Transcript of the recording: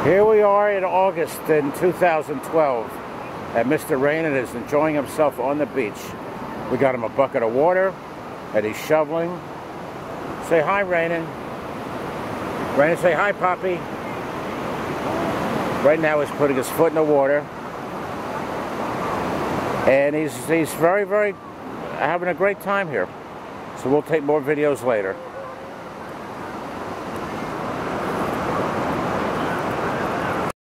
Here we are in August in 2012, and Mr. Rainen is enjoying himself on the beach. We got him a bucket of water, and he's shoveling. Say hi, Rainen. Rainen, say hi, Poppy. Right now he's putting his foot in the water, and he's very, very having a great time here. So we'll take more videos later.